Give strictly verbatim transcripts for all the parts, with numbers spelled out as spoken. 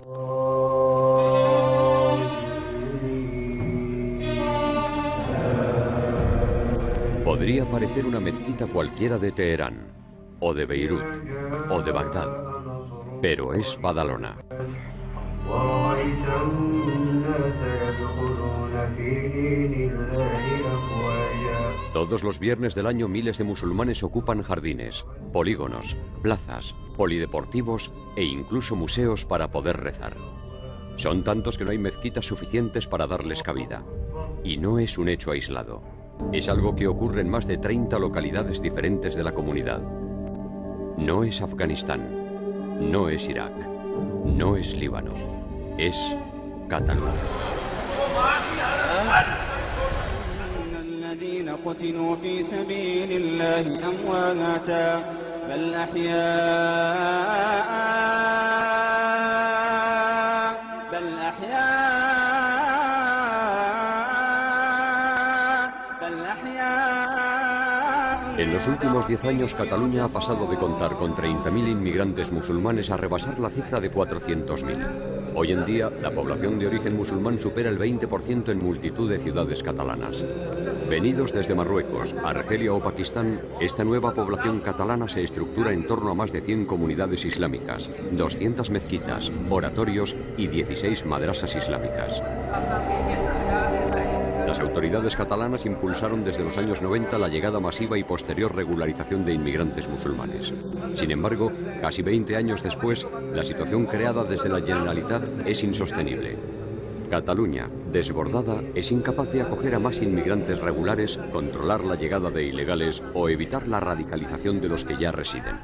Podría parecer una mezquita cualquiera de Teherán, o de Beirut, o de Bagdad, pero es Badalona. Todos los viernes del año miles de musulmanes ocupan jardines, polígonos, plazas, polideportivos e incluso museos para poder rezar. Son tantos que no hay mezquitas suficientes para darles cabida. Y no es un hecho aislado. Es algo que ocurre en más de treinta localidades diferentes de la comunidad. No es Afganistán, no es Irak, no es Líbano, es Cataluña. En los últimos diez años, Cataluña ha pasado de contar con treinta mil inmigrantes musulmanes a rebasar la cifra de cuatrocientos mil. Hoy en día, la población de origen musulmán supera el veinte por ciento en multitud de ciudades catalanas. Venidos desde Marruecos, Argelia o Pakistán, esta nueva población catalana se estructura en torno a más de cien comunidades islámicas, doscientas mezquitas, oratorios y dieciséis madrasas islámicas. Las autoridades catalanas impulsaron desde los años noventa la llegada masiva y posterior regularización de inmigrantes musulmanes. Sin embargo, casi veinte años después, la situación creada desde la Generalitat es insostenible. Cataluña, desbordada, es incapaz de acoger a más inmigrantes regulares, controlar la llegada de ilegales o evitar la radicalización de los que ya residen.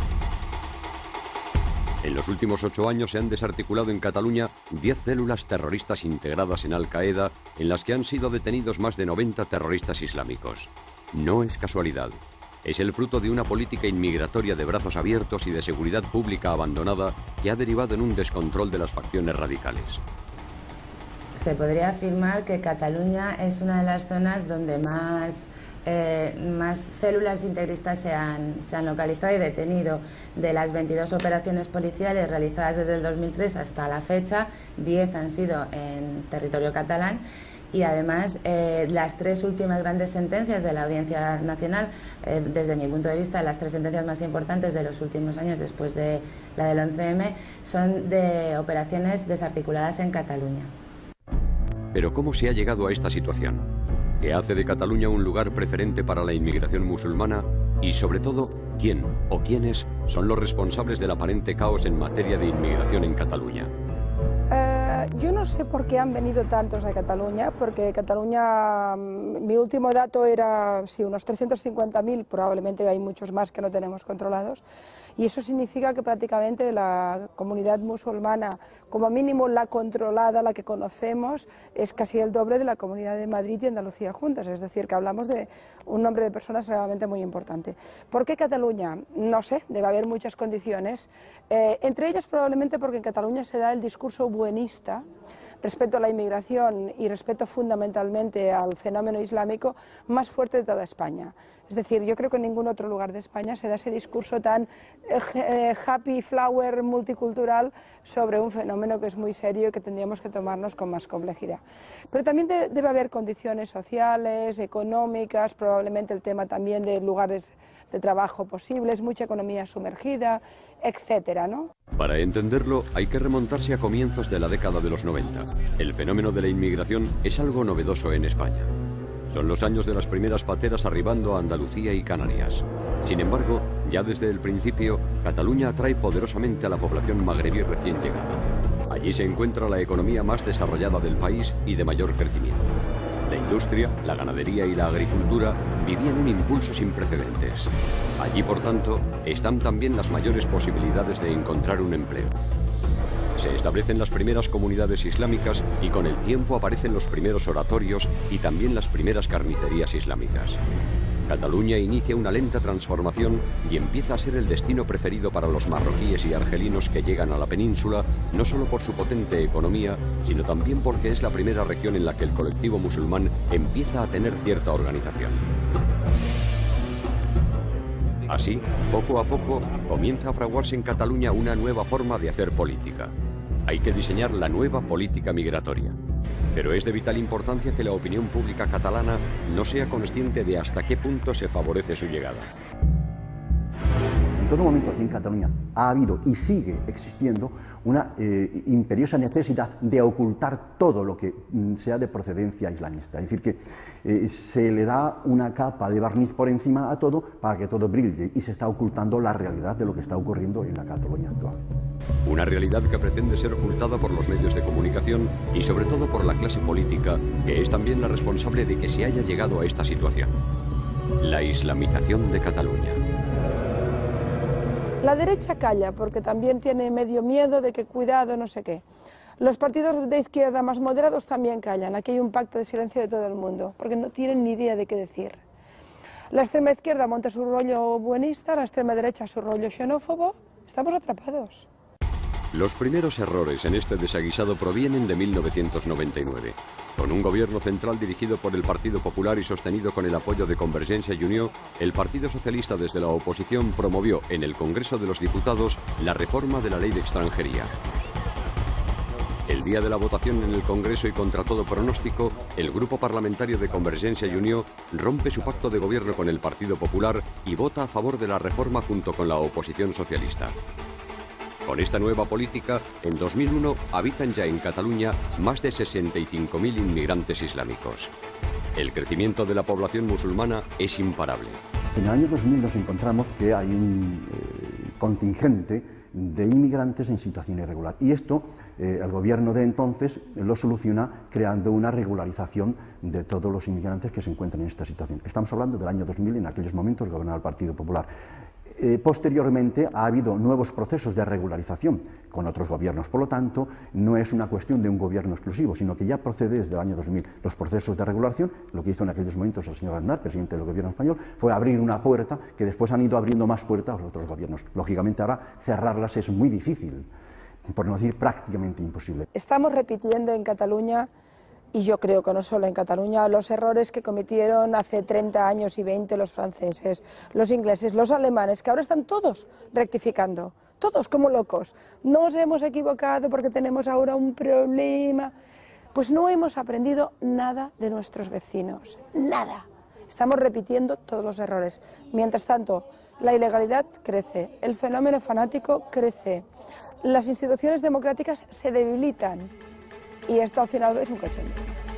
En los últimos ocho años se han desarticulado en Cataluña diez células terroristas integradas en Al-Qaeda, en las que han sido detenidos más de noventa terroristas islámicos. No es casualidad. Es el fruto de una política inmigratoria de brazos abiertos y de seguridad pública abandonada que ha derivado en un descontrol de las facciones radicales. Se podría afirmar que Cataluña es una de las zonas donde más... Eh, más células integristas se han, se han localizado y detenido. De las veintidós operaciones policiales realizadas desde el dos mil tres hasta la fecha, diez han sido en territorio catalán y además eh, las tres últimas grandes sentencias de la Audiencia Nacional, eh, desde mi punto de vista las tres sentencias más importantes de los últimos años después de la del once eme, son de operaciones desarticuladas en Cataluña. Pero ¿cómo se ha llegado a esta situación? ¿Qué hace de Cataluña un lugar preferente para la inmigración musulmana? Y sobre todo, ¿quién o quiénes son los responsables del aparente caos en materia de inmigración en Cataluña? Eh, yo no sé por qué han venido tantos a Cataluña, porque Cataluña, mi último dato era sí, unos trescientos cincuenta mil, probablemente hay muchos más que no tenemos controlados, y eso significa que prácticamente la comunidad musulmana, como mínimo la controlada, la que conocemos, es casi el doble de la comunidad de Madrid y Andalucía juntas, es decir, que hablamos de un número de personas realmente muy importante. ¿Por qué Cataluña? No sé, debe haber muchas condiciones, eh, entre ellas probablemente porque en Cataluña se da el discurso buenista respecto a la inmigración y respecto fundamentalmente al fenómeno islámico más fuerte de toda España. Es decir, yo creo que en ningún otro lugar de España se da ese discurso tan eh, happy flower multicultural sobre un fenómeno que es muy serio y que tendríamos que tomarnos con más complejidad. Pero también de, debe haber condiciones sociales, económicas, probablemente el tema también de lugares de trabajo posibles, mucha economía sumergida, etcétera, ¿no? Para entenderlo, hay que remontarse a comienzos de la década de los noventa. El fenómeno de la inmigración es algo novedoso en España. Son los años de las primeras pateras arribando a Andalucía y Canarias. Sin embargo, ya desde el principio, Cataluña atrae poderosamente a la población magrebí recién llegada. Allí se encuentra la economía más desarrollada del país y de mayor crecimiento. La industria, la ganadería y la agricultura vivían un impulso sin precedentes. Allí, por tanto, están también las mayores posibilidades de encontrar un empleo. Se establecen las primeras comunidades islámicas y con el tiempo aparecen los primeros oratorios y también las primeras carnicerías islámicas. Cataluña inicia una lenta transformación y empieza a ser el destino preferido para los marroquíes y argelinos que llegan a la península, no solo por su potente economía, sino también porque es la primera región en la que el colectivo musulmán empieza a tener cierta organización. Así, poco a poco, comienza a fraguarse en Cataluña una nueva forma de hacer política. Hay que diseñar la nueva política migratoria. Pero es de vital importancia que la opinión pública catalana no sea consciente de hasta qué punto se favorece su llegada. En todo momento aquí en Cataluña ha habido y sigue existiendo una eh, imperiosa necesidad de ocultar todo lo que mm, sea de procedencia islamista. Es decir, que eh, se le da una capa de barniz por encima a todo para que todo brille y se está ocultando la realidad de lo que está ocurriendo en la Cataluña actual. Una realidad que pretende ser ocultada por los medios de comunicación y sobre todo por la clase política, que es también la responsable de que se haya llegado a esta situación. La islamización de Cataluña. La derecha calla porque también tiene medio miedo de que cuidado, no sé qué. Los partidos de izquierda más moderados también callan. Aquí hay un pacto de silencio de todo el mundo, porque no tienen ni idea de qué decir. La extrema izquierda monta su rollo buenista, la extrema derecha su rollo xenófobo. Estamos atrapados. Los primeros errores en este desaguisado provienen de mil novecientos noventa y nueve. Con un gobierno central dirigido por el Partido Popular y sostenido con el apoyo de Convergencia y Unió, el Partido Socialista desde la oposición promovió en el Congreso de los Diputados la reforma de la Ley de Extranjería. El día de la votación en el Congreso y contra todo pronóstico, el grupo parlamentario de Convergencia y Unió rompe su pacto de gobierno con el Partido Popular y vota a favor de la reforma junto con la oposición socialista. Con esta nueva política, en dos mil uno habitan ya en Cataluña más de sesenta y cinco mil inmigrantes islámicos. El crecimiento de la población musulmana es imparable. En el año dos mil nos encontramos que hay un eh, contingente de inmigrantes en situación irregular. Y esto, eh, el gobierno de entonces lo soluciona creando una regularización de todos los inmigrantes que se encuentran en esta situación. Estamos hablando del año dos mil, en aquellos momentos gobernaba el Partido Popular. Eh, posteriormente ha habido nuevos procesos de regularización con otros gobiernos. Por lo tanto, no es una cuestión de un gobierno exclusivo, sino que ya procede desde el año dos mil. Los procesos de regulación, lo que hizo en aquellos momentos el señor Aznar, presidente del gobierno español, fue abrir una puerta que después han ido abriendo más puertas a los otros gobiernos. Lógicamente ahora cerrarlas es muy difícil, por no decir prácticamente imposible. Estamos repitiendo en Cataluña, y yo creo que no solo en Cataluña, los errores que cometieron hace treinta años y veinte los franceses, los ingleses, los alemanes, que ahora están todos rectificando, todos como locos. Nos hemos equivocado porque tenemos ahora un problema. Pues no hemos aprendido nada de nuestros vecinos, nada. Estamos repitiendo todos los errores. Mientras tanto, la ilegalidad crece, el fenómeno fanático crece, las instituciones democráticas se debilitan. Y esto al final es un cachondeo.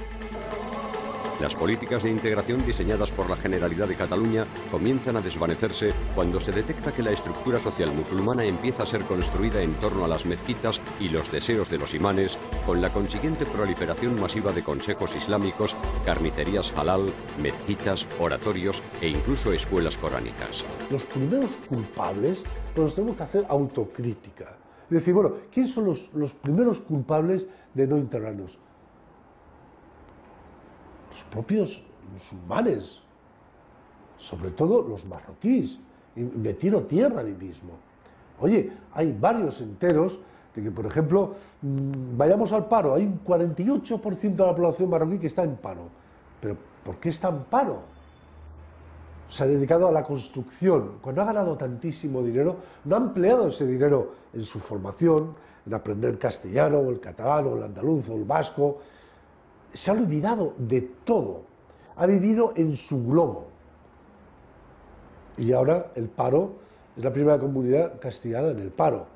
Las políticas de integración diseñadas por la Generalidad de Cataluña comienzan a desvanecerse cuando se detecta que la estructura social musulmana empieza a ser construida en torno a las mezquitas y los deseos de los imanes, con la consiguiente proliferación masiva de consejos islámicos, carnicerías halal, mezquitas, oratorios e incluso escuelas coránicas. Los primeros culpables, pues nos tenemos que hacer autocrítica. Es decir, bueno, ¿quiénes son los, los primeros culpables de no integrarnos? Los propios musulmanes, sobre todo los marroquíes. Y me tiro tierra a mí mismo. Oye, hay varios enteros de que, por ejemplo, mmm, vayamos al paro, hay un cuarenta y ocho por ciento de la población marroquí que está en paro. ¿Pero por qué está en paro? Se ha dedicado a la construcción. Cuando ha ganado tantísimo dinero, no ha empleado ese dinero en su formación, en aprender castellano, o el catalán, o el andaluz, o el vasco. Se ha olvidado de todo. Ha vivido en su globo. Y ahora el paro es la primera comunidad castigada en el paro.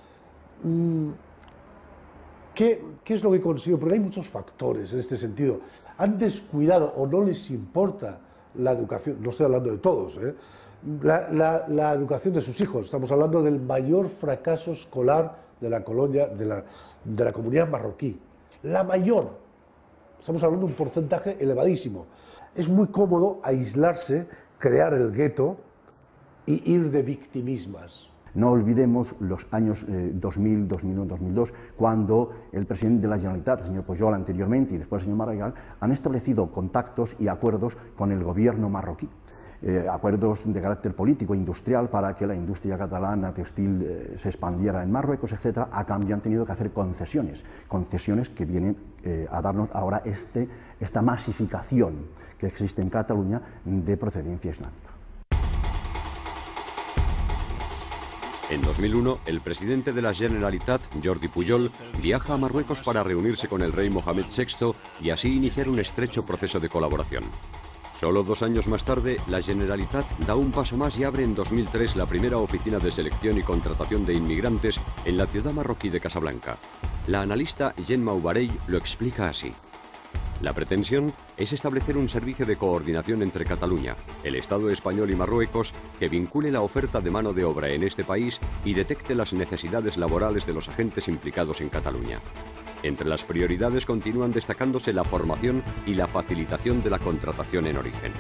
¿Qué, qué es lo que consigo? Porque hay muchos factores en este sentido. Han descuidado o no les importa la educación, no estoy hablando de todos, ¿eh? la, la, la educación de sus hijos. Estamos hablando del mayor fracaso escolar de la colonia, de la, de la comunidad marroquí. La mayor. Estamos hablando de un porcentaje elevadísimo. Es muy cómodo aislarse, crear el gueto y ir de victimismas. No olvidemos los años eh, dos mil, dos mil uno, dos mil dos, cuando el presidente de la Generalitat, el señor Pujol anteriormente y después el señor Maragall, han establecido contactos y acuerdos con el gobierno marroquí. Eh, acuerdos de carácter político, industrial, para que la industria catalana, textil, eh, se expandiera en Marruecos, etcétera. A cambio han tenido que hacer concesiones, concesiones que vienen eh, a darnos ahora este, esta masificación que existe en Cataluña de procedencia islámica. En dos mil uno, el presidente de la Generalitat, Jordi Pujol, viaja a Marruecos para reunirse con el rey Mohamed sexto y así iniciar un estrecho proceso de colaboración. Solo dos años más tarde, la Generalitat da un paso más y abre en dos mil tres la primera oficina de selección y contratación de inmigrantes en la ciudad marroquí de Casablanca. La analista Gemma Ubarey lo explica así. La pretensión es establecer un servicio de coordinación entre Cataluña, el Estado español y Marruecos que vincule la oferta de mano de obra en este país y detecte las necesidades laborales de los agentes implicados en Cataluña. Entre las prioridades continúan destacándose la formación y la facilitación de la contratación en origen.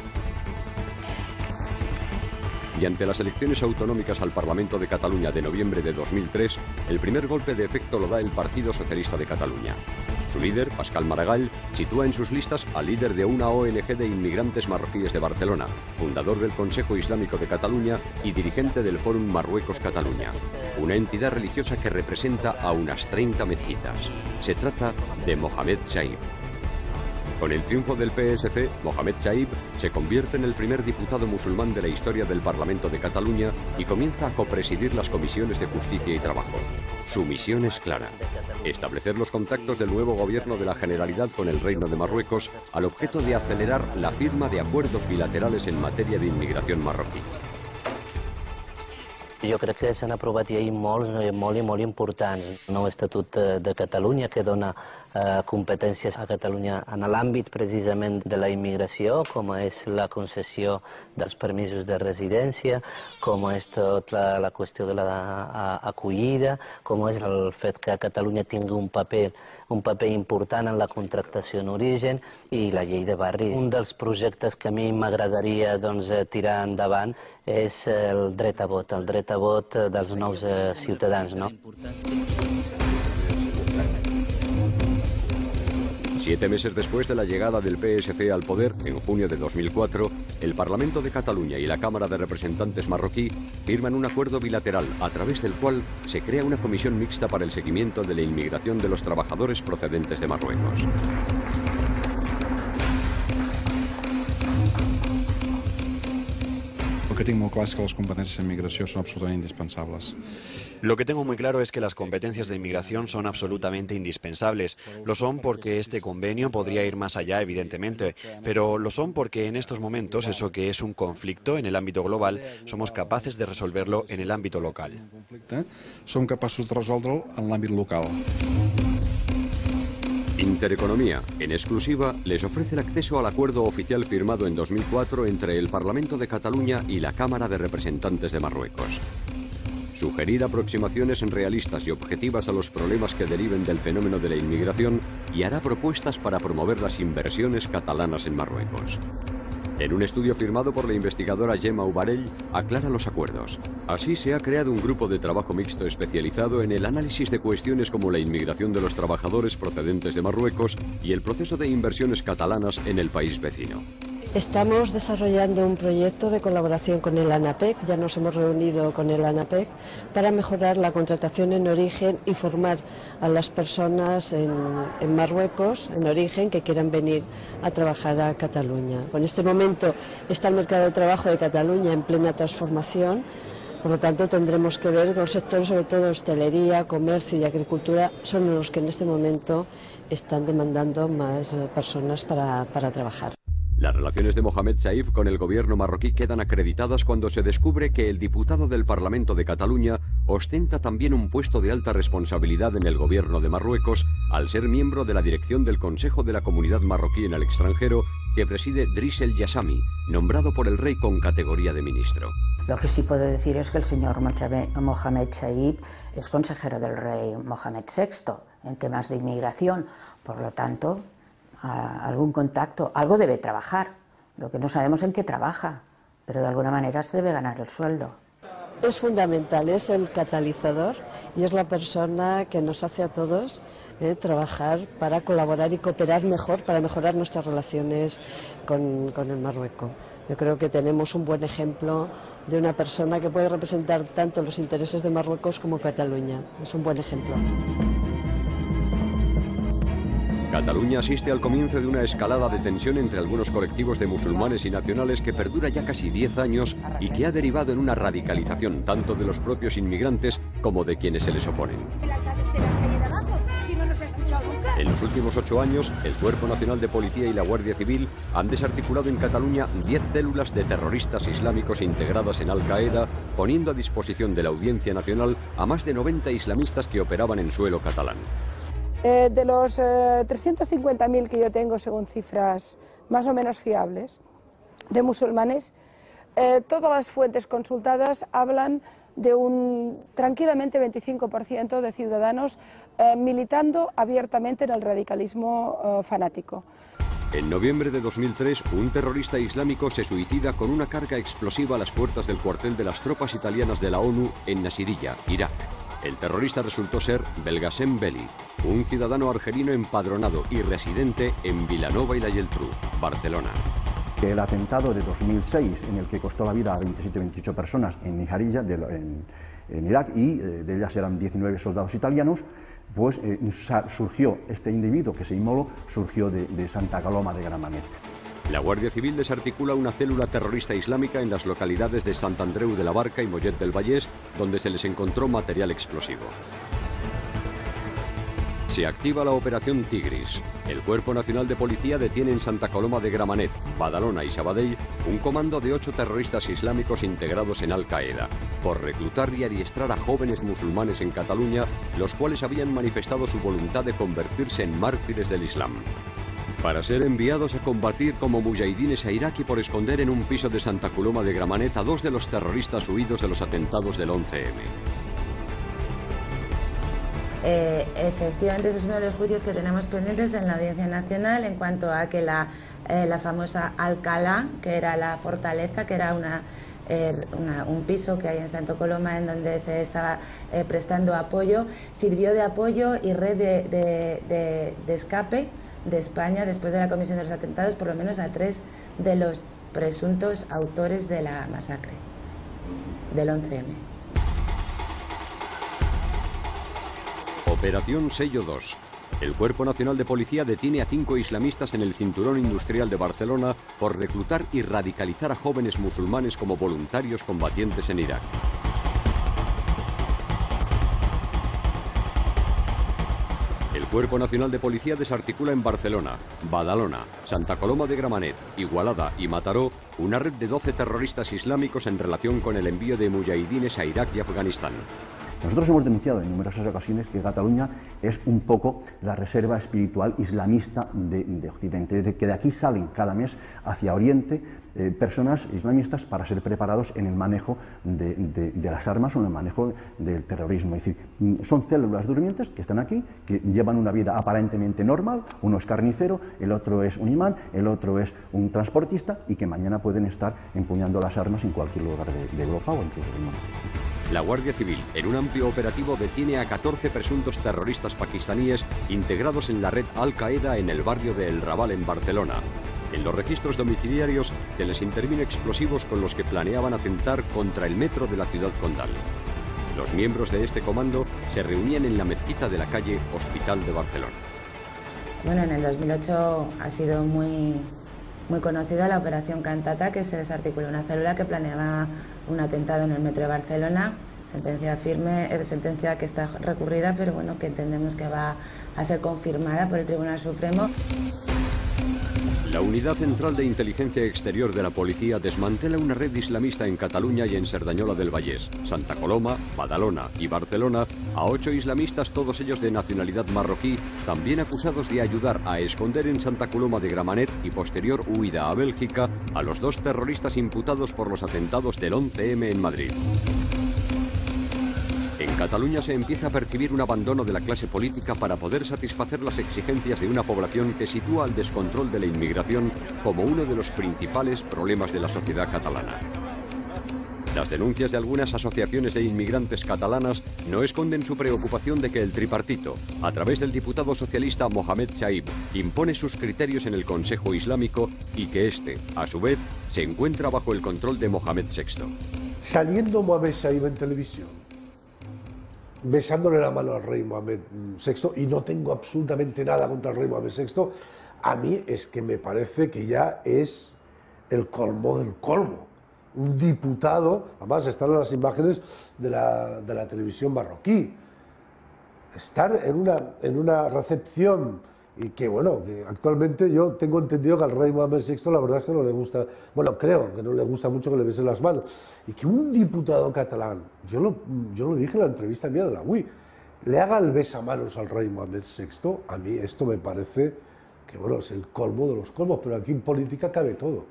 Y ante las elecciones autonómicas al Parlamento de Cataluña de noviembre de dos mil tres, el primer golpe de efecto lo da el Partido Socialista de Cataluña. Su líder, Pascal Maragall, sitúa en sus listas al líder de una O N G de inmigrantes marroquíes de Barcelona, fundador del Consejo Islámico de Cataluña y dirigente del Fórum Marruecos-Cataluña, una entidad religiosa que representa a unas treinta mezquitas. Se trata de Mohamed Chaib. Con el triunfo del P S C, Mohamed Chaib se convierte en el primer diputado musulmán de la historia del Parlamento de Cataluña y comienza a copresidir las comisiones de Justicia y Trabajo. Su misión es clara: establecer los contactos del nuevo gobierno de la Generalidad con el Reino de Marruecos al objeto de acelerar la firma de acuerdos bilaterales en materia de inmigración marroquí. Jo crec que s'han aprovat lleis molt, molt i molt importants. El nou Estatut de Catalunya que dona eh, competències a Catalunya en l'àmbit precisament de la immigració, com és la concessió dels permisos de residència, com és tota la, la qüestió de l'acollida, com és el fet que Catalunya tingui un paper, un paper important en la contractació en origen i la llei de barri. Un dels projectes que a mi m'agradaria doncs, tirar endavant és el dret a vot, el dret a vot dels nous eh, ciutadans, ¿no? Siete meses después de la llegada del P S C al poder, en junio de dos mil cuatro, el Parlamento de Cataluña y la Cámara de Representantes marroquí firman un acuerdo bilateral a través del cual se crea una comisión mixta para el seguimiento de la inmigración de los trabajadores procedentes de Marruecos. Lo que tengo muy claro es que las competencias en migración son absolutamente indispensables. Lo que tengo muy claro es que las competencias de inmigración son absolutamente indispensables. Lo son porque este convenio podría ir más allá, evidentemente, pero lo son porque en estos momentos eso que es un conflicto en el ámbito global, somos capaces de resolverlo en el ámbito local. Som capaços de resoldre'l en l'àmbit local. Intereconomía, en exclusiva, les ofrece el acceso al acuerdo oficial firmado en dos mil cuatro entre el Parlamento de Cataluña y la Cámara de Representantes de Marruecos. Sugerir aproximaciones realistas y objetivas a los problemas que deriven del fenómeno de la inmigración y hará propuestas para promover las inversiones catalanas en Marruecos. En un estudio firmado por la investigadora Gemma Ubarey, aclara los acuerdos. Así se ha creado un grupo de trabajo mixto especializado en el análisis de cuestiones como la inmigración de los trabajadores procedentes de Marruecos y el proceso de inversiones catalanas en el país vecino. Estamos desarrollando un proyecto de colaboración con el ANAPEC, ya nos hemos reunido con el ANAPEC, para mejorar la contratación en origen y formar a las personas en, en Marruecos, en origen, que quieran venir a trabajar a Cataluña. En este momento está el mercado de trabajo de Cataluña en plena transformación, por lo tanto tendremos que ver los sectores, sobre todo hostelería, comercio y agricultura, son los que en este momento están demandando más personas para, para trabajar. Las relaciones de Mohamed Chaib con el gobierno marroquí quedan acreditadas cuando se descubre que el diputado del Parlamento de Cataluña ostenta también un puesto de alta responsabilidad en el gobierno de Marruecos al ser miembro de la dirección del Consejo de la Comunidad Marroquí en el extranjero que preside Driss El Yassami, nombrado por el rey con categoría de ministro. Lo que sí puedo decir es que el señor Mohamed Chaib es consejero del rey Mohamed sexto en temas de inmigración, por lo tanto, algún contacto, algo debe trabajar, lo que no sabemos en qué trabaja, pero de alguna manera se debe ganar el sueldo. Es fundamental, es el catalizador y es la persona que nos hace a todos eh, trabajar para colaborar y cooperar mejor, para mejorar nuestras relaciones con, con el Marruecos. Yo creo que tenemos un buen ejemplo de una persona que puede representar tanto los intereses de Marruecos como Cataluña. Es un buen ejemplo. Cataluña asiste al comienzo de una escalada de tensión entre algunos colectivos de musulmanes y nacionales que perdura ya casi diez años y que ha derivado en una radicalización tanto de los propios inmigrantes como de quienes se les oponen. En los últimos ocho años, el Cuerpo Nacional de Policía y la Guardia Civil han desarticulado en Cataluña diez células de terroristas islámicos integradas en Al-Qaeda, poniendo a disposición de la Audiencia Nacional a más de noventa islamistas que operaban en suelo catalán. Eh, de los eh, trescientos cincuenta mil que yo tengo, según cifras más o menos fiables, de musulmanes, eh, todas las fuentes consultadas hablan de un tranquilamente veinticinco por ciento de ciudadanos eh, militando abiertamente en el radicalismo eh, fanático. En noviembre de dos mil tres, un terrorista islámico se suicida con una carga explosiva a las puertas del cuartel de las tropas italianas de la ONU en Nasiriyah, Irak. El terrorista resultó ser Belgasem Beli, un ciudadano argelino empadronado y residente en Vilanova y la Geltrú, Barcelona. El atentado de dos mil seis, en el que costó la vida a veintisiete o veintiocho personas en Nijarilla, de, en, en Irak, y eh, de ellas eran diecinueve soldados italianos, pues eh, surgió este individuo que se inmoló, surgió de, de Santa Coloma de Gramenet. La Guardia Civil desarticula una célula terrorista islámica en las localidades de Sant Andreu de la Barca y Mollet del Vallès, donde se les encontró material explosivo. Se activa la operación Tigris. El Cuerpo Nacional de Policía detiene en Santa Coloma de Gramenet, Badalona y Sabadell un comando de ocho terroristas islámicos integrados en Al-Qaeda, por reclutar y adiestrar a jóvenes musulmanes en Cataluña, los cuales habían manifestado su voluntad de convertirse en mártires del Islam, para ser enviados a combatir como mujahidines a Irak y por esconder en un piso de Santa Coloma de Gramenet a dos de los terroristas huidos de los atentados del once eme. Eh, efectivamente, ese es uno de los juicios que tenemos pendientes en la Audiencia Nacional en cuanto a que la, eh, la famosa Alcalá, que era la fortaleza, que era una, eh, una, un piso que hay en Santa Coloma en donde se estaba eh, prestando apoyo, sirvió de apoyo y red de, de, de, de escape de España después de la comisión de los atentados, por lo menos a tres de los presuntos autores de la masacre del once eme. Operación Sello dos. El Cuerpo Nacional de Policía detiene a cinco islamistas en el cinturón industrial de Barcelona por reclutar y radicalizar a jóvenes musulmanes como voluntarios combatientes en Irak. El Cuerpo Nacional de Policía desarticula en Barcelona, Badalona, Santa Coloma de Gramenet, Igualada y Mataró una red de doce terroristas islámicos en relación con el envío de mujahidines a Irak y Afganistán. Nosotros hemos denunciado en numerosas ocasiones que Cataluña es un poco la reserva espiritual islamista de, de Occidente, de que de aquí salen cada mes hacia Oriente eh, personas islamistas para ser preparados en el manejo de, de, de las armas o en el manejo del terrorismo. Es decir, son células durmientes que están aquí, que llevan una vida aparentemente normal, uno es carnicero, el otro es un imán, el otro es un transportista y que mañana pueden estar empuñando las armas en cualquier lugar de, de Europa o incluso del mundo. La Guardia Civil, en un amplio operativo, detiene a catorce presuntos terroristas pakistaníes integrados en la red Al-Qaeda en el barrio de El Raval, en Barcelona. En los registros domiciliarios se les intervino explosivos con los que planeaban atentar contra el metro de la ciudad condal. Los miembros de este comando se reunían en la mezquita de la calle Hospital de Barcelona. Bueno, en el dos mil ocho ha sido muy, muy conocida la operación Cantata, que se desarticuló una célula que planeaba un atentado en el metro de Barcelona. Sentencia firme, eh, sentencia que está recurrida, pero bueno, que entendemos que va a ser confirmada por el Tribunal Supremo. La Unidad Central de Inteligencia Exterior de la Policía desmantela una red islamista en Cataluña y en Cerdanyola del Vallès, Santa Coloma, Badalona y Barcelona a ocho islamistas, todos ellos de nacionalidad marroquí, también acusados de ayudar a esconder en Santa Coloma de Gramenet y posterior huida a Bélgica a los dos terroristas imputados por los atentados del once eme en Madrid. En Cataluña se empieza a percibir un abandono de la clase política para poder satisfacer las exigencias de una población que sitúa al descontrol de la inmigración como uno de los principales problemas de la sociedad catalana. Las denuncias de algunas asociaciones de inmigrantes catalanas no esconden su preocupación de que el tripartito, a través del diputado socialista Mohamed Chaib, impone sus criterios en el Consejo Islámico y que este, a su vez, se encuentra bajo el control de Mohamed sexto. Saliendo Mohamed Chaib en televisión, besándole la mano al rey Mohamed sexto, y no tengo absolutamente nada contra el rey Mohamed sexto, a mí es que me parece que ya es el colmo del colmo. Un diputado, además están en las imágenes de la, de la televisión marroquí, estar en una, en una recepción, y que bueno, que actualmente yo tengo entendido que al rey Mohamed sexto la verdad es que no le gusta, bueno, creo que no le gusta mucho que le besen las manos, y que un diputado catalán, yo lo, yo lo dije en la entrevista mía de la U I, le haga el besamanos al rey Mohamed sexto, a mí esto me parece que bueno, es el colmo de los colmos, pero aquí en política cabe todo.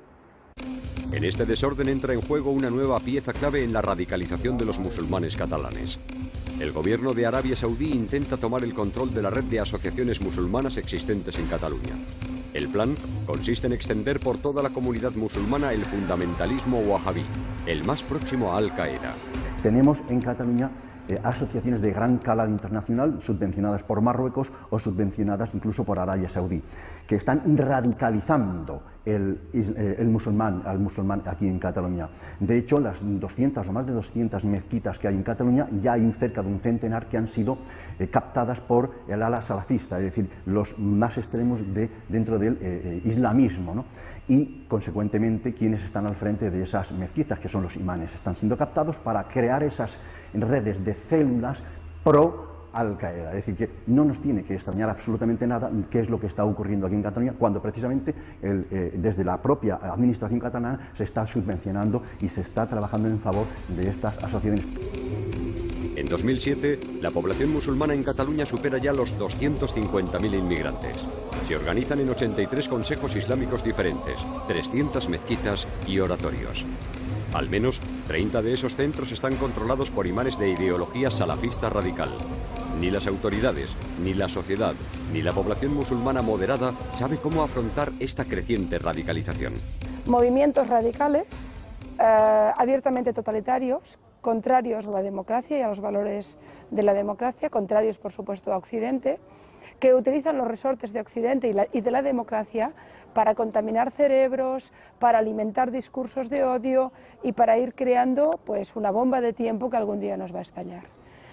En este desorden entra en juego una nueva pieza clave en la radicalización de los musulmanes catalanes. El gobierno de Arabia Saudí intenta tomar el control de la red de asociaciones musulmanas existentes en Cataluña. El plan consiste en extender por toda la comunidad musulmana el fundamentalismo wahabí, el más próximo a Al-Qaeda. Tenemos en Cataluña eh, asociaciones de gran calado internacional, subvencionadas por Marruecos o subvencionadas incluso por Arabia Saudí, que están radicalizando el, el musulmán, al musulmán aquí en Cataluña. De hecho, las doscientas o más de doscientas mezquitas que hay en Cataluña, ya hay cerca de un centenar que han sido eh, captadas por el ala salafista, es decir, los más extremos de, dentro del eh, islamismo, ¿no? Y, consecuentemente, quienes están al frente de esas mezquitas, que son los imanes, están siendo captados para crear esas redes de células pro Al-Qaeda. Es decir, que no nos tiene que extrañar absolutamente nada qué es lo que está ocurriendo aquí en Cataluña, cuando precisamente el, eh, desde la propia administración catalana se está subvencionando y se está trabajando en favor de estas asociaciones. En dos mil siete, la población musulmana en Cataluña supera ya los doscientos cincuenta mil inmigrantes. Se organizan en ochenta y tres consejos islámicos diferentes, trescientas mezquitas y oratorios. Al menos treinta de esos centros están controlados por imanes de ideología salafista radical. Ni las autoridades, ni la sociedad, ni la población musulmana moderada sabe cómo afrontar esta creciente radicalización. Movimientos radicales, eh, abiertamente totalitarios, contrarios a la democracia y a los valores de la democracia, contrarios por supuesto a Occidente, que utilizan los resortes de Occidente y, la, y de la democracia para contaminar cerebros, para alimentar discursos de odio y para ir creando pues una bomba de tiempo que algún día nos va a estallar.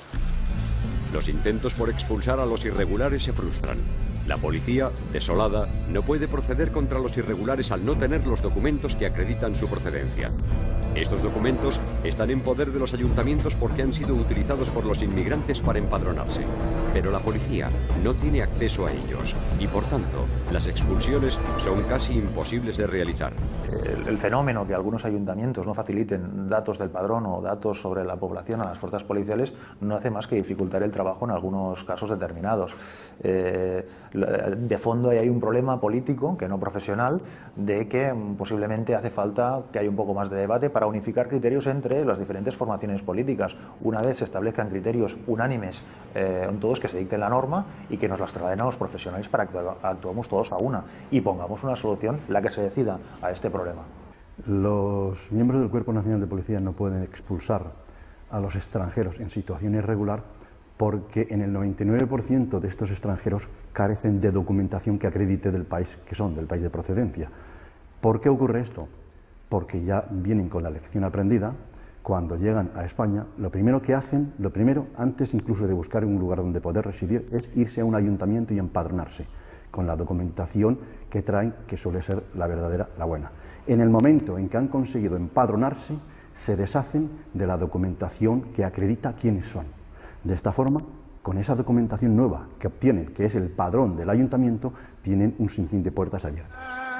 Los intentos por expulsar a los irregulares se frustran. La policía, desolada, no puede proceder contra los irregulares al no tener los documentos que acreditan su procedencia. Estos documentos están en poder de los ayuntamientos porque han sido utilizados por los inmigrantes para empadronarse. Pero la policía no tiene acceso a ellos y, por tanto, las expulsiones son casi imposibles de realizar. El, el fenómeno que algunos ayuntamientos no faciliten datos del padrón o datos sobre la población a las fuerzas policiales no hace más que dificultar el trabajo en algunos casos determinados. Eh, de fondo hay un problema político, que no profesional, de que posiblemente hace falta que haya un poco más de debate para unificar criterios entre las diferentes formaciones políticas. Una vez se establezcan criterios unánimes eh, en todos, que se dicten la norma y que nos las traen a los profesionales para que actuemos todos a una y pongamos una solución, la que se decida, a este problema. Los miembros del Cuerpo Nacional de Policía no pueden expulsar a los extranjeros en situación irregular porque en el noventa y nueve por ciento de estos extranjeros carecen de documentación que acredite del país que son, del país de procedencia. ¿Por qué ocurre esto? Porque ya vienen con la lección aprendida. Cuando llegan a España, lo primero que hacen, lo primero, antes incluso de buscar un lugar donde poder residir, es irse a un ayuntamiento y empadronarse, con la documentación que traen, que suele ser la verdadera, la buena. En el momento en que han conseguido empadronarse, se deshacen de la documentación que acredita quiénes son. De esta forma, con esa documentación nueva que obtienen, que es el padrón del ayuntamiento, tienen un sinfín de puertas abiertas.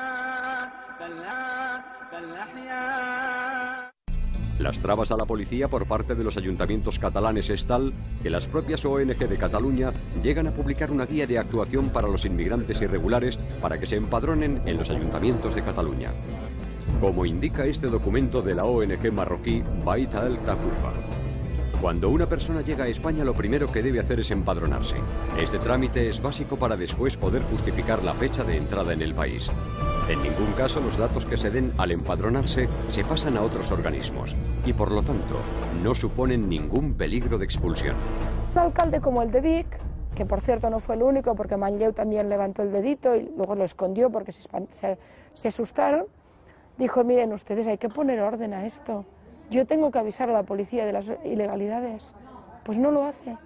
Las trabas a la policía por parte de los ayuntamientos catalanes es tal que las propias O N G de Cataluña llegan a publicar una guía de actuación para los inmigrantes irregulares para que se empadronen en los ayuntamientos de Cataluña. Como indica este documento de la O N G marroquí Bait al-Takufa. Cuando una persona llega a España, lo primero que debe hacer es empadronarse. Este trámite es básico para después poder justificar la fecha de entrada en el país. En ningún caso los datos que se den al empadronarse se pasan a otros organismos y, por lo tanto, no suponen ningún peligro de expulsión. Un alcalde como el de Vic, que por cierto no fue el único porque Manlleu también levantó el dedito y luego lo escondió porque se, se, se asustaron, dijo, miren ustedes, hay que poner orden a esto. Yo tengo que avisar a la policía de las ilegalidades. Pues no lo hace.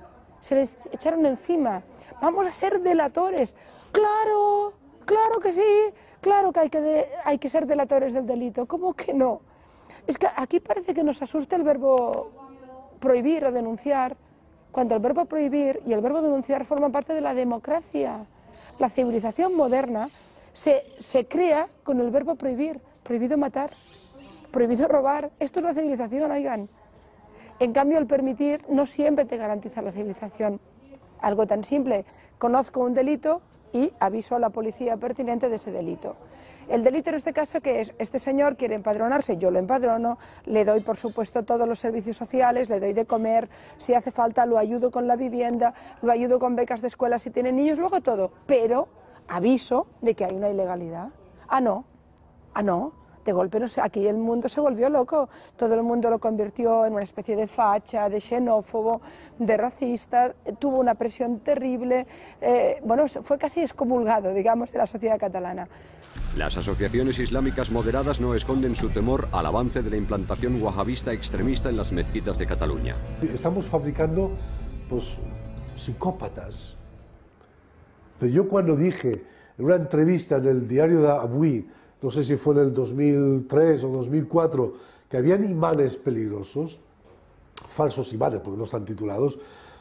se les echaron encima. Vamos a ser delatores. Claro, claro que sí, claro que hay que, de, hay que ser delatores del delito. ¿Cómo que no? Es que aquí parece que nos asusta el verbo prohibir o denunciar, cuando el verbo prohibir y el verbo denunciar forman parte de la democracia. La civilización moderna se, se crea con el verbo prohibir, prohibido matar, prohibido robar. Esto es la civilización, oigan. En cambio, el permitir no siempre te garantiza la civilización. Algo tan simple, conozco un delito y aviso a la policía pertinente de ese delito. El delito en este caso que es, este señor quiere empadronarse, yo lo empadrono, le doy por supuesto todos los servicios sociales, le doy de comer, si hace falta lo ayudo con la vivienda, lo ayudo con becas de escuela si tiene niños, luego todo, pero aviso de que hay una ilegalidad. Ah, no, ah, no. De golpe, no sé, aquí el mundo se volvió loco, todo el mundo lo convirtió en una especie de facha, de xenófobo, de racista, tuvo una presión terrible, eh, bueno, fue casi excomulgado, digamos, de la sociedad catalana. Las asociaciones islámicas moderadas no esconden su temor al avance de la implantación wahabista extremista en las mezquitas de Cataluña. Estamos fabricando, pues, psicópatas. Pero yo cuando dije en una entrevista en el diario de Avui, no sé si fue en el dos mil tres o dos mil cuatro, que habían imanes peligrosos, falsos imanes, porque no están titulados,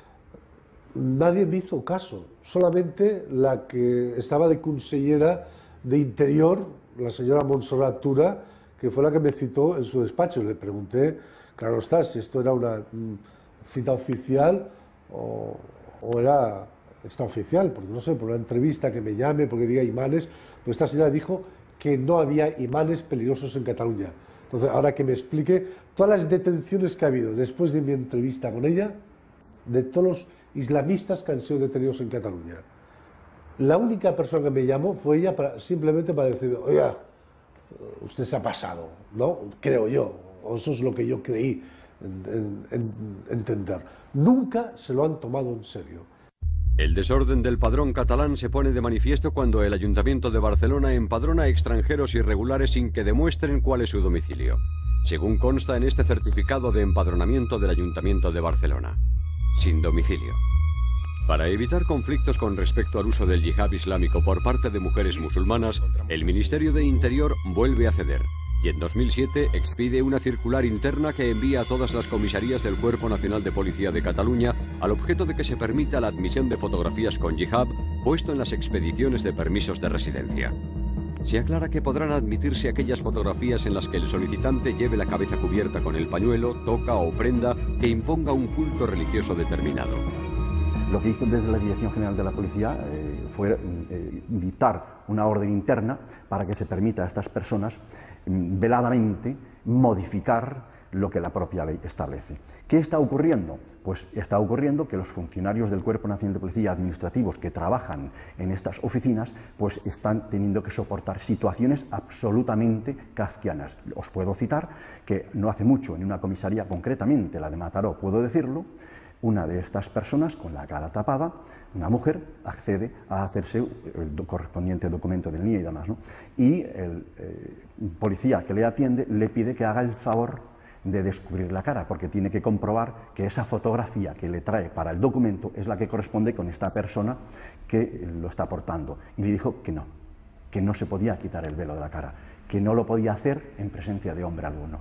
nadie me hizo caso. Solamente la que estaba de consellera de Interior, la señora Montserrat Tura, que fue la que me citó en su despacho. Le pregunté, claro está, si esto era una cita oficial o, o era extraoficial, porque no sé, por una entrevista que me llame, porque diga imanes, pues esta señora dijo que no había imanes peligrosos en Cataluña. Entonces, ahora que me explique todas las detenciones que ha habido después de mi entrevista con ella, de todos los islamistas que han sido detenidos en Cataluña. La única persona que me llamó fue ella para, simplemente para decir, oiga, usted se ha pasado, ¿no? Creo yo, o eso es lo que yo creí en, en, en, entender. Nunca se lo han tomado en serio. El desorden del padrón catalán se pone de manifiesto cuando el Ayuntamiento de Barcelona empadrona a extranjeros irregulares sin que demuestren cuál es su domicilio, según consta en este certificado de empadronamiento del Ayuntamiento de Barcelona. Sin domicilio. Para evitar conflictos con respecto al uso del yihad islámico por parte de mujeres musulmanas, el Ministerio de Interior vuelve a ceder y en dos mil siete expide una circular interna que envía a todas las comisarías del Cuerpo Nacional de Policía de Cataluña al objeto de que se permita la admisión de fotografías con yihad puesto en las expediciones de permisos de residencia. Se aclara que podrán admitirse aquellas fotografías en las que el solicitante lleve la cabeza cubierta con el pañuelo, toca o prenda que imponga un culto religioso determinado. Lo que hizo desde la Dirección General de la Policía eh, fue eh, dictar una orden interna para que se permita a estas personas veladamente modificar lo que la propia ley establece. ¿Qué está ocurriendo? Pues está ocurriendo que los funcionarios del Cuerpo Nacional de Policía administrativos que trabajan en estas oficinas pues están teniendo que soportar situaciones absolutamente kafkianas. Os puedo citar que no hace mucho en una comisaría, concretamente la de Mataró, puedo decirlo, una de estas personas con la cara tapada, una mujer, accede a hacerse el do correspondiente documento del N I E y demás, ¿no? Y el eh, policía que le atiende le pide que haga el favor de descubrir la cara, porque tiene que comprobar que esa fotografía que le trae para el documento es la que corresponde con esta persona que lo está portando. Y le dijo que no, que no se podía quitar el velo de la cara, que no lo podía hacer en presencia de hombre alguno.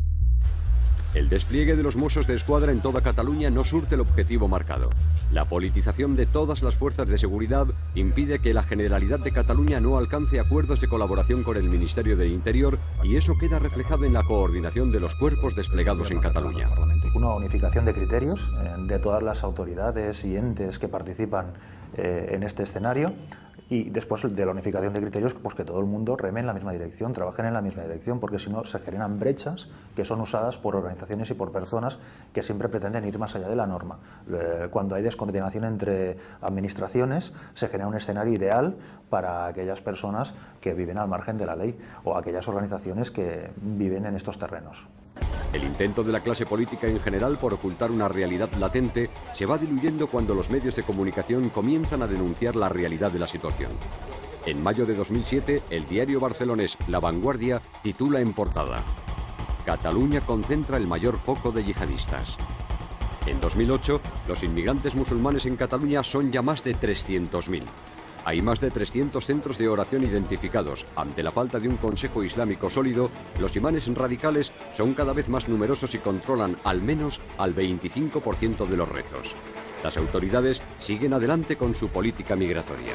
El despliegue de los Mossos de Escuadra en toda Cataluña no surte el objetivo marcado. La politización de todas las fuerzas de seguridad impide que la Generalidad de Cataluña no alcance acuerdos de colaboración con el Ministerio del Interior y eso queda reflejado en la coordinación de los cuerpos desplegados en Cataluña. Una unificación de criterios eh, de todas las autoridades y entes que participan eh, en este escenario. Y después de la unificación de criterios, pues que todo el mundo reme en la misma dirección, trabajen en la misma dirección, porque si no se generan brechas que son usadas por organizaciones y por personas que siempre pretenden ir más allá de la norma. Cuando hay descoordinación entre administraciones, se genera un escenario ideal para aquellas personas que viven al margen de la ley o aquellas organizaciones que viven en estos terrenos. El intento de la clase política en general por ocultar una realidad latente se va diluyendo cuando los medios de comunicación comienzan a denunciar la realidad de la situación. En mayo de dos mil siete, el diario barcelonés La Vanguardia titula en portada: Cataluña concentra el mayor foco de yihadistas. En dos mil ocho, los inmigrantes musulmanes en Cataluña son ya más de trescientos mil. Hay más de trescientos centros de oración identificados. Ante la falta de un consejo islámico sólido, los imanes radicales son cada vez más numerosos y controlan al menos al veinticinco por ciento de los rezos. Las autoridades siguen adelante con su política migratoria.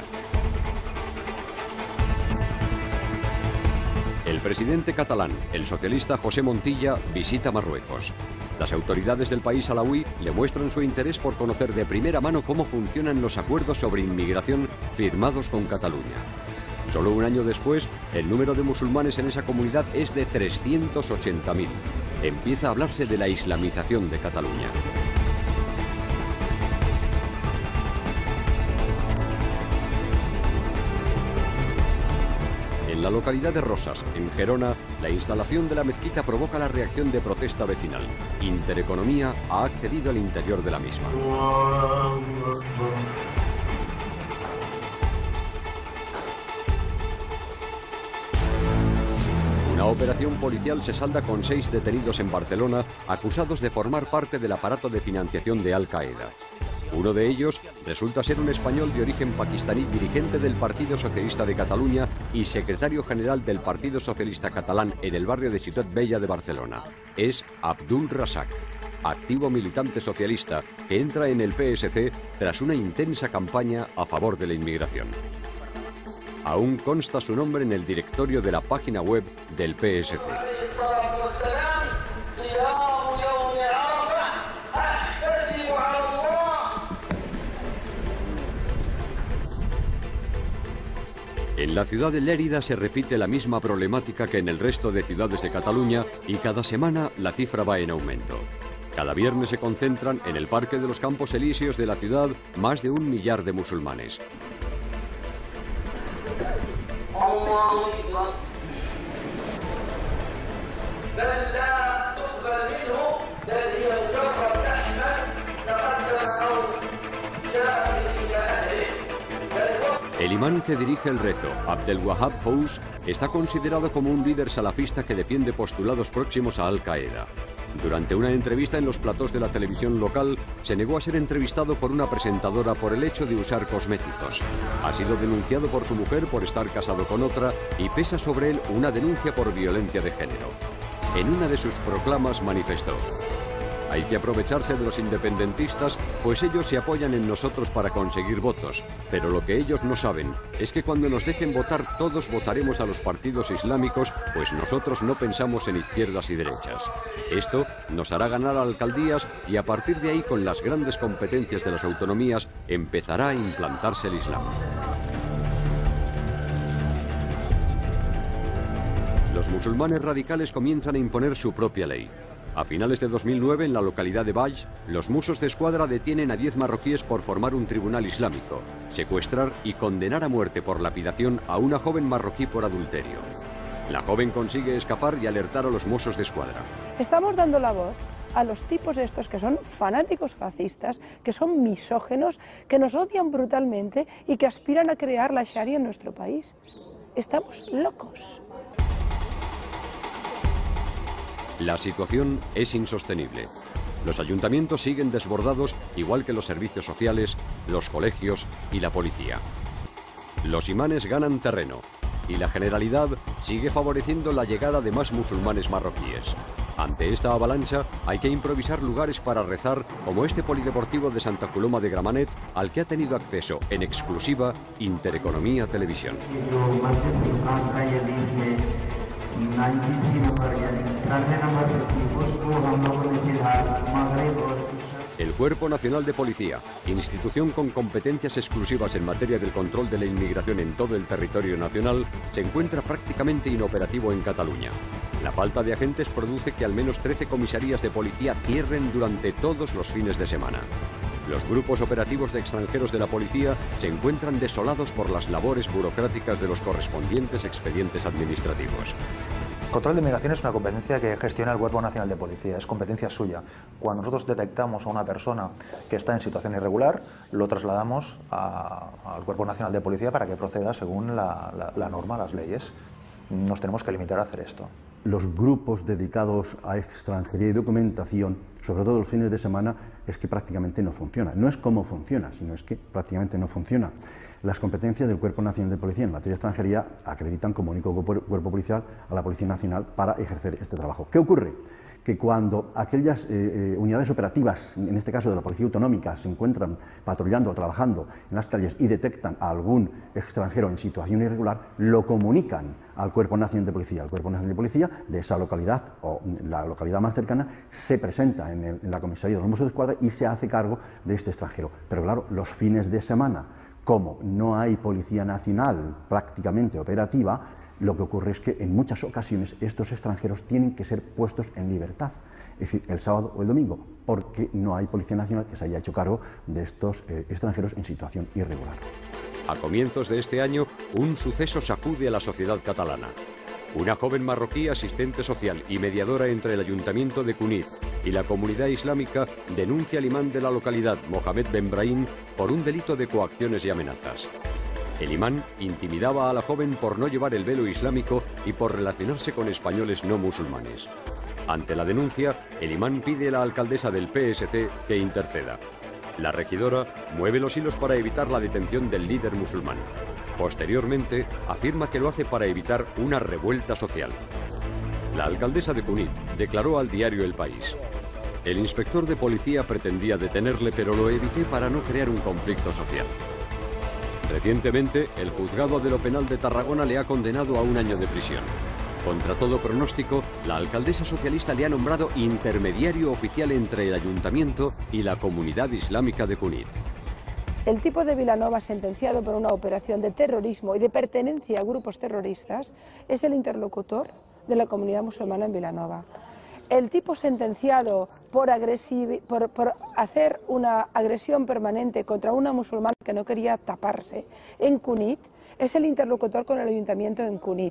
El presidente catalán, el socialista José Montilla, visita Marruecos. Las autoridades del país alauí le muestran su interés por conocer de primera mano cómo funcionan los acuerdos sobre inmigración firmados con Cataluña. Solo un año después, el número de musulmanes en esa comunidad es de trescientos ochenta mil. Empieza a hablarse de la islamización de Cataluña. En la localidad de Rosas, en Gerona, la instalación de la mezquita provoca la reacción de protesta vecinal. Intereconomía ha accedido al interior de la misma. Una operación policial se salda con seis detenidos en Barcelona acusados de formar parte del aparato de financiación de Al-Qaeda. Uno de ellos resulta ser un español de origen pakistaní, dirigente del Partido Socialista de Cataluña y secretario general del Partido Socialista Catalán en el barrio de Ciutat Vella de Barcelona. Es Abdul Razak, activo militante socialista que entra en el P S C tras una intensa campaña a favor de la inmigración. Aún consta su nombre en el directorio de la página web del P S C. En la ciudad de Lérida se repite la misma problemática que en el resto de ciudades de Cataluña y cada semana la cifra va en aumento. Cada viernes se concentran en el Parque de los Campos Elíseos de la ciudad más de un millar de musulmanes. El imán que dirige el rezo, Abdel Wahab Hous, está considerado como un líder salafista que defiende postulados próximos a Al-Qaeda. Durante una entrevista en los platós de la televisión local, se negó a ser entrevistado por una presentadora por el hecho de usar cosméticos. Ha sido denunciado por su mujer por estar casado con otra y pesa sobre él una denuncia por violencia de género. En una de sus proclamas manifestó: hay que aprovecharse de los independentistas, pues ellos se apoyan en nosotros para conseguir votos. Pero lo que ellos no saben es que cuando nos dejen votar todos votaremos a los partidos islámicos, pues nosotros no pensamos en izquierdas y derechas. Esto nos hará ganar alcaldías y a partir de ahí, con las grandes competencias de las autonomías, empezará a implantarse el Islam. Los musulmanes radicales comienzan a imponer su propia ley. A finales de dos mil nueve, en la localidad de Valls, los Mossos d'Esquadra detienen a diez marroquíes por formar un tribunal islámico, secuestrar y condenar a muerte por lapidación a una joven marroquí por adulterio. La joven consigue escapar y alertar a los Mossos d'Esquadra. Estamos dando la voz a los tipos estos que son fanáticos fascistas, que son misógenos, que nos odian brutalmente y que aspiran a crear la Sharia en nuestro país. Estamos locos. La situación es insostenible. Los ayuntamientos siguen desbordados, igual que los servicios sociales, los colegios y la policía. Los imanes ganan terreno y la Generalidad sigue favoreciendo la llegada de más musulmanes marroquíes. Ante esta avalancha hay que improvisar lugares para rezar, como este polideportivo de Santa Coloma de Gramenet, al que ha tenido acceso en exclusiva Intereconomía Televisión. El Cuerpo Nacional de Policía, institución con competencias exclusivas en materia del control de la inmigración en todo el territorio nacional, se encuentra prácticamente inoperativo en Cataluña. La falta de agentes produce que al menos trece comisarías de policía cierren durante todos los fines de semana. Los grupos operativos de extranjeros de la policía se encuentran desolados por las labores burocráticas de los correspondientes expedientes administrativos. El control de inmigración es una competencia que gestiona el Cuerpo Nacional de Policía, es competencia suya. Cuando nosotros detectamos a una persona que está en situación irregular, lo trasladamos a, al Cuerpo Nacional de Policía para que proceda según la, la, la norma, las leyes. Nos tenemos que limitar a hacer esto. Los grupos dedicados a extranjería y documentación, sobre todo los fines de semana, es que prácticamente no funciona. No es cómo funciona, sino es que prácticamente no funciona. Las competencias del Cuerpo Nacional de Policía en materia de extranjería acreditan como único cuerpo policial a la Policía Nacional para ejercer este trabajo. ¿Qué ocurre? Que cuando aquellas eh, eh, unidades operativas, en este caso de la Policía Autonómica, se encuentran patrullando o trabajando en las calles y detectan a algún extranjero en situación irregular, lo comunican al Cuerpo Nacional de Policía. El Cuerpo Nacional de Policía de esa localidad o la localidad más cercana se presenta en, el, en la comisaría de los Mossos d'Esquadra y se hace cargo de este extranjero. Pero claro, los fines de semana, como no hay Policía Nacional prácticamente operativa, lo que ocurre es que en muchas ocasiones estos extranjeros tienen que ser puestos en libertad, es decir, el sábado o el domingo, porque no hay Policía Nacional que se haya hecho cargo de estos eh, extranjeros en situación irregular. A comienzos de este año, un suceso sacude a la sociedad catalana. Una joven marroquí, asistente social y mediadora entre el Ayuntamiento de Cunit y la comunidad islámica, denuncia al imán de la localidad, Mohamed Ben Brahim, por un delito de coacciones y amenazas. El imán intimidaba a la joven por no llevar el velo islámico y por relacionarse con españoles no musulmanes. Ante la denuncia, el imán pide a la alcaldesa del P S C que interceda. La regidora mueve los hilos para evitar la detención del líder musulmán. Posteriormente, afirma que lo hace para evitar una revuelta social. La alcaldesa de Cunit declaró al diario El País: el inspector de policía pretendía detenerle, pero lo evité para no crear un conflicto social. Recientemente, el juzgado de lo penal de Tarragona le ha condenado a un año de prisión. Contra todo pronóstico, la alcaldesa socialista le ha nombrado intermediario oficial entre el ayuntamiento y la comunidad islámica de Cunit. El tipo de Vilanova sentenciado por una operación de terrorismo y de pertenencia a grupos terroristas es el interlocutor de la comunidad musulmana en Vilanova. El tipo sentenciado por, por, por hacer una agresión permanente contra una musulmana que no quería taparse en Cunit es el interlocutor con el ayuntamiento en Cunit.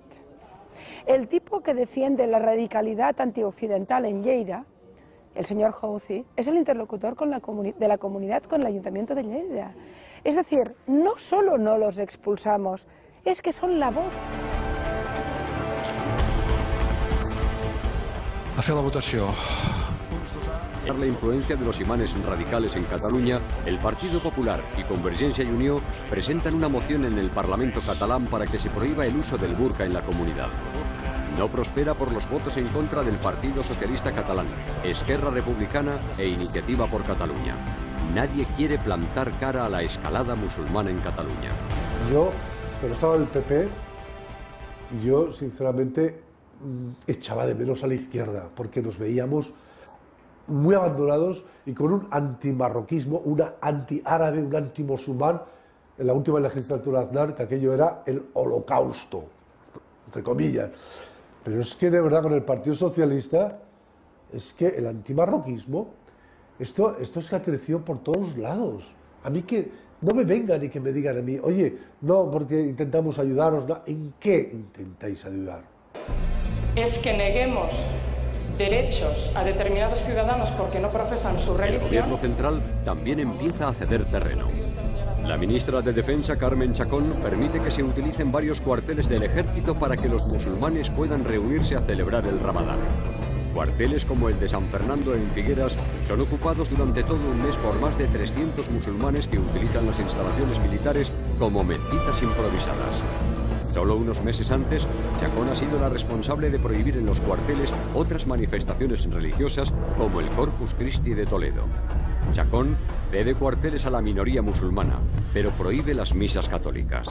El tipo que defiende la radicalidad antioccidental en Lleida, el señor Houthi, es el interlocutor con la de la comunidad con el ayuntamiento de Lleida. Es decir, no solo no los expulsamos, es que son la voz. A fer la votació. Por la influencia de los imanes radicales en Cataluña, el Partido Popular y Convergencia y Unió presentan una moción en el Parlamento catalán para que se prohíba el uso del burka en la comunidad. No prospera por los votos en contra del Partido Socialista Catalán, Esquerra Republicana e Iniciativa por Cataluña. Nadie quiere plantar cara a la escalada musulmana en Cataluña. Yo, cuando estaba en el P P, yo sinceramente echaba de menos a la izquierda, porque nos veíamos muy abandonados y con un antimarroquismo, una anti-árabe, un anti-musulmán, en la última legislatura de Aznar, que aquello era el holocausto, entre comillas. Pero es que de verdad con el Partido Socialista, es que el antimarroquismo, esto, esto es que ha crecido por todos lados. A mí que no me vengan y que me digan a mí, oye, no, porque intentamos ayudaros, no. ¿En qué intentáis ayudar? Es que neguemos derechos a determinados ciudadanos porque no profesan su religión. El gobierno central también empieza a ceder terreno. La ministra de Defensa, Carmen Chacón, permite que se utilicen varios cuarteles del ejército para que los musulmanes puedan reunirse a celebrar el Ramadán. Cuarteles como el de San Fernando en Figueras son ocupados durante todo un mes por más de trescientos musulmanes que utilizan las instalaciones militares como mezquitas improvisadas. Solo unos meses antes, Chacón ha sido la responsable de prohibir en los cuarteles otras manifestaciones religiosas como el Corpus Christi de Toledo. Chacón cede cuarteles a la minoría musulmana, pero prohíbe las misas católicas.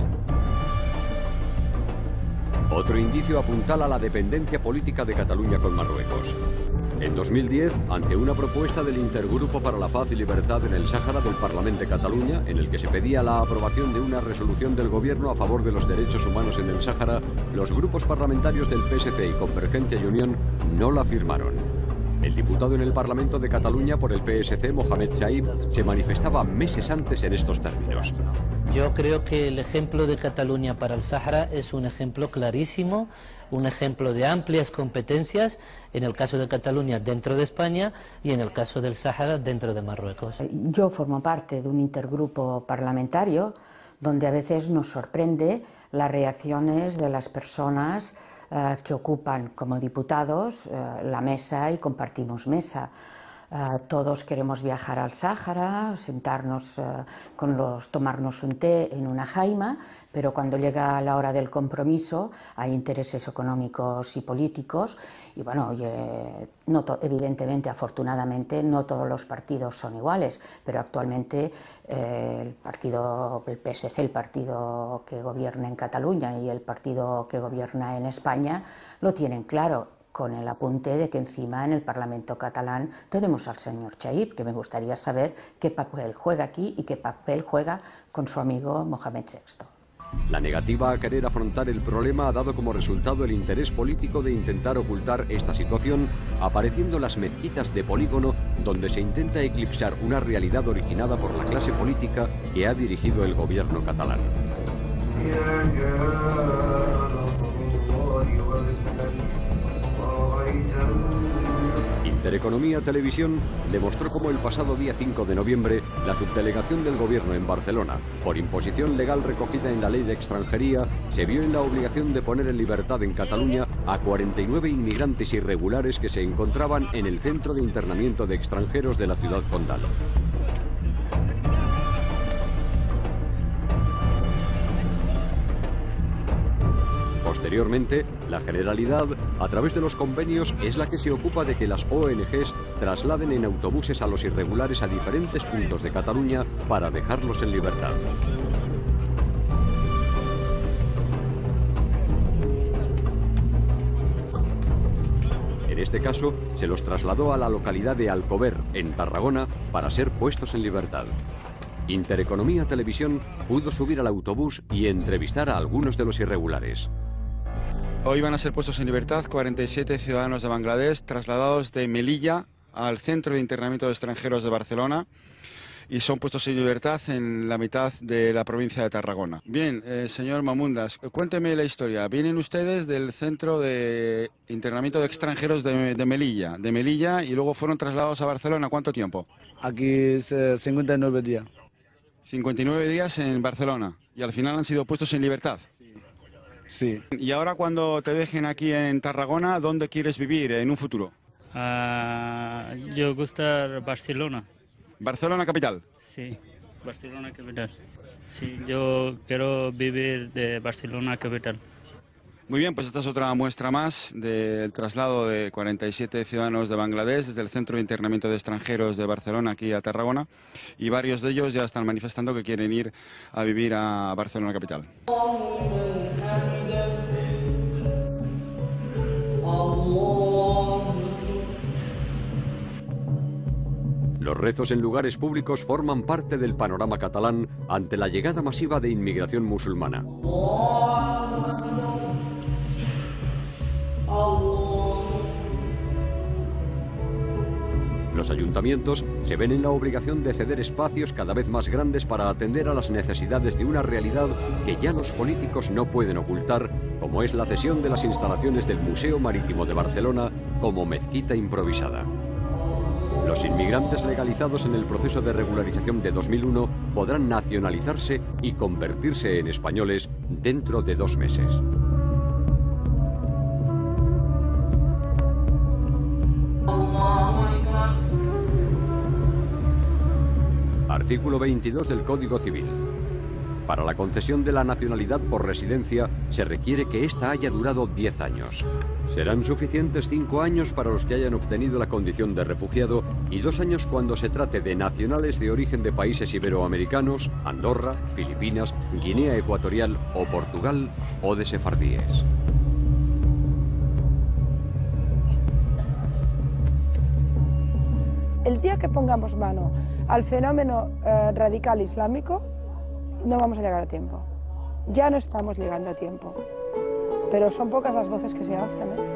Otro indicio apuntala la dependencia política de Cataluña con Marruecos. En dos mil diez, ante una propuesta del Intergrupo para la Paz y Libertad en el Sáhara del Parlamento de Cataluña, en el que se pedía la aprobación de una resolución del Gobierno a favor de los derechos humanos en el Sáhara, los grupos parlamentarios del P S C y Convergencia y Unión no la firmaron. El diputado en el Parlamento de Cataluña por el P S C, Mohamed Chaib, se manifestaba meses antes en estos términos. Yo creo que el ejemplo de Cataluña para el Sáhara es un ejemplo clarísimo, un ejemplo de amplias competencias, en el caso de Cataluña dentro de España y en el caso del Sáhara dentro de Marruecos. Yo formo parte de un intergrupo parlamentario donde a veces nos sorprende las reacciones de las personas eh, que ocupan como diputados eh, la mesa y compartimos mesa. Uh, todos queremos viajar al Sáhara, sentarnos uh, con los, tomarnos un té en una jaima, pero cuando llega la hora del compromiso hay intereses económicos y políticos y bueno, oye, no evidentemente, afortunadamente, no todos los partidos son iguales, pero actualmente eh, el partido, el P S C, el partido que gobierna en Cataluña y el partido que gobierna en España lo tienen claro, con el apunte de que encima en el Parlamento catalán tenemos al señor Chahib, que me gustaría saber qué papel juega aquí y qué papel juega con su amigo Mohamed sexto. La negativa a querer afrontar el problema ha dado como resultado el interés político de intentar ocultar esta situación, apareciendo las mezquitas de polígono donde se intenta eclipsar una realidad originada por la clase política que ha dirigido el gobierno catalán. Intereconomía Televisión demostró cómo el pasado día cinco de noviembre la subdelegación del gobierno en Barcelona, por imposición legal recogida en la ley de extranjería, se vio en la obligación de poner en libertad en Cataluña a cuarenta y nueve inmigrantes irregulares que se encontraban en el centro de internamiento de extranjeros de la ciudad condal. Posteriormente, la Generalidad, a través de los convenios, es la que se ocupa de que las O N Ges trasladen en autobuses a los irregulares a diferentes puntos de Cataluña para dejarlos en libertad. En este caso, se los trasladó a la localidad de Alcover, en Tarragona, para ser puestos en libertad. Intereconomía Televisión pudo subir al autobús y entrevistar a algunos de los irregulares. Hoy van a ser puestos en libertad cuarenta y siete ciudadanos de Bangladesh trasladados de Melilla al Centro de Internamiento de Extranjeros de Barcelona y son puestos en libertad en la mitad de la provincia de Tarragona. Bien, eh, señor Mamundas, cuénteme la historia. Vienen ustedes del Centro de Internamiento de Extranjeros de, de Melilla, de Melilla y luego fueron trasladados a Barcelona. ¿Cuánto tiempo? Aquí es eh, cincuenta y nueve días. cincuenta y nueve días en Barcelona y al final han sido puestos en libertad. Sí. Y ahora cuando te dejen aquí en Tarragona, ¿dónde quieres vivir en un futuro? Uh, yo gusta Barcelona. ¿Barcelona capital? Sí, Barcelona capital. Sí, yo quiero vivir de Barcelona capital. Muy bien, pues esta es otra muestra más del traslado de cuarenta y siete ciudadanos de Bangladesh desde el Centro de Internamiento de Extranjeros de Barcelona aquí a Tarragona y varios de ellos ya están manifestando que quieren ir a vivir a Barcelona capital. Los rezos en lugares públicos forman parte del panorama catalán ante la llegada masiva de inmigración musulmana. Los ayuntamientos se ven en la obligación de ceder espacios cada vez más grandes para atender a las necesidades de una realidad que ya los políticos no pueden ocultar, como es la cesión de las instalaciones del Museo Marítimo de Barcelona como mezquita improvisada. Los inmigrantes legalizados en el proceso de regularización de dos mil uno podrán nacionalizarse y convertirse en españoles dentro de dos meses. Artículo veintidós del Código Civil. Para la concesión de la nacionalidad por residencia se requiere que ésta haya durado diez años. Serán suficientes cinco años para los que hayan obtenido la condición de refugiado y dos años cuando se trate de nacionales de origen de países iberoamericanos, Andorra, Filipinas, Guinea Ecuatorial o Portugal o de sefardíes. El día que pongamos mano al fenómeno eh, radical islámico, no vamos a llegar a tiempo. Ya no estamos llegando a tiempo. Pero son pocas las voces que se hacen, ¿eh?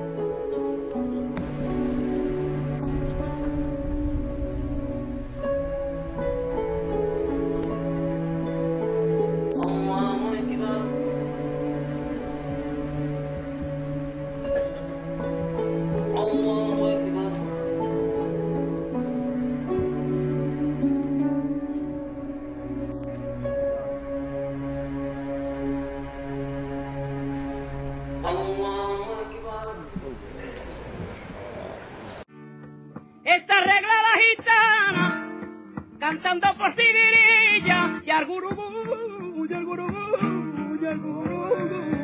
seguro.